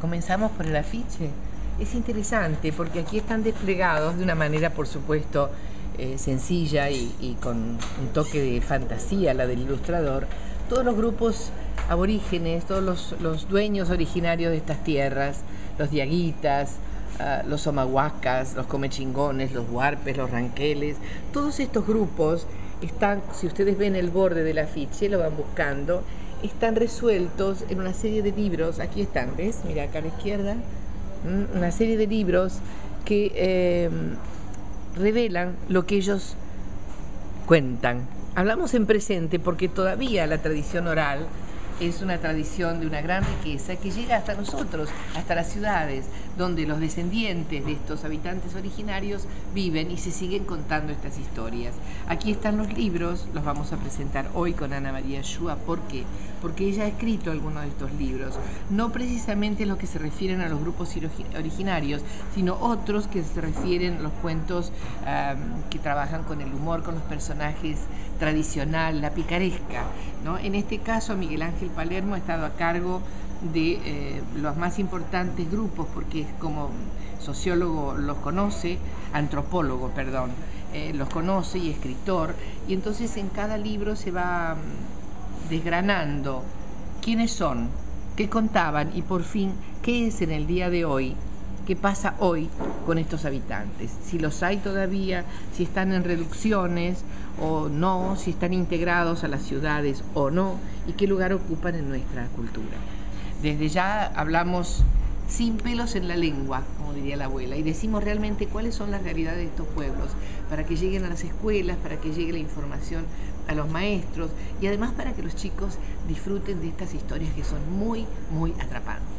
Comenzamos por el afiche. Es interesante porque aquí están desplegados de una manera, por supuesto, sencilla y con un toque de fantasía, la del ilustrador, todos los grupos aborígenes, todos los dueños originarios de estas tierras, los diaguitas, los omahuacas, los comechingones, los huarpes, los ranqueles. Todos estos grupos están, si ustedes ven el borde del afiche, lo van buscando, están resueltos en una serie de libros. Aquí están, ¿ves? Mira, acá a la izquierda, una serie de libros que revelan lo que ellos cuentan. Hablamos en presente porque todavía la tradición oral es una tradición de una gran riqueza que llega hasta nosotros, hasta las ciudades, donde los descendientes de estos habitantes originarios viven y se siguen contando estas historias. Aquí están los libros, los vamos a presentar hoy con Ana María Shua. ¿Por qué? Porque ella ha escrito algunos de estos libros, no precisamente los que se refieren a los grupos originarios, sino otros que se refieren a los cuentos que trabajan con el humor, con los personajes tradicional, la picaresca, ¿no? En este caso, Miguel Ángel Palermo ha estado a cargo de los más importantes grupos, porque es como sociólogo los conoce, antropólogo, perdón, los conoce y escritor, y entonces en cada libro se va desgranando quiénes son, qué contaban y por fin qué es en el día de hoy, qué pasa hoy con estos habitantes, si los hay todavía, si están en reducciones o no, si están integrados a las ciudades o no, y qué lugar ocupan en nuestra cultura. Desde ya hablamos sin pelos en la lengua, como diría la abuela, y decimos realmente cuáles son las realidades de estos pueblos, para que lleguen a las escuelas, para que llegue la información a los maestros, y además para que los chicos disfruten de estas historias que son muy, muy atrapantes.